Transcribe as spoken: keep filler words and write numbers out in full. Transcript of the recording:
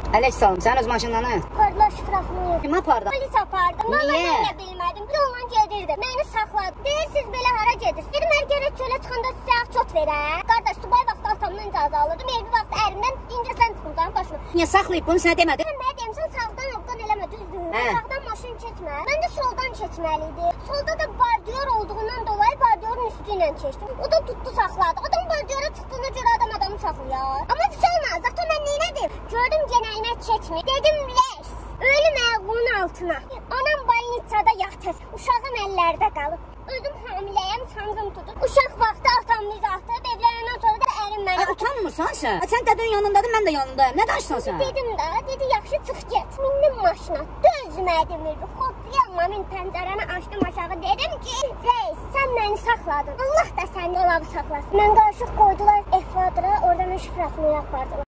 Ələk salım, sən öz maşınlanı. Apardılar şifrəxmaya. Kim apardı? Polis apardı. Vallahi mən də bilmədim. Yolla gedirdi. Məni saxladı. Deyir, siz belə hara gedirsiniz? Dedim, hər gərək çölə çıxanda sizə çot verər. Qardaş, subay vaxtı atamdan icazə alırdım. Evli vaxtı ərimdən incəsən çıxımdan başına. Niyə saxlayıb bunu sənə demədi? Mən deyim, sən sağdan altdan eləmə, düzdür. Sağdan maşın keçmə. Mən də soldan keçməliydi. Solda da bardiyor olduğundan dolayı bardiyorun üstü ilə keçdim. O da tutdu, saxladı. Adam bardiyora çıxdığına görə adam adamı saxlayar. Amma bir şey olmaz. Zaten mən neylədim? Gördüm genəlmə keçmir. Dedim, reis, ölüm ayağının altına. Anam balnitsada yatır. Uşağım əllərdə qalıb. Özüm hamiləyəm, sancım tutur. Uşaq vaxtı atamı izatıb, evlənəndən sonra da ərim mənə... Ə, utanmırsan sən? Ə, sən dədin yanındadır, mən də yanındayım. Nə danışsan sən? Dedim də, dedi, yaxşı çıx get. Mindim maşına, dözmədim. Xoplayamma, min pəncərəni açdım aşağı. Dedim ki, reis, sən məni saxladın. Allah da səni dolabı saxlasın. Mən qarışıq qoydular F-vadıra, oradan şifrəxmaya apardılar.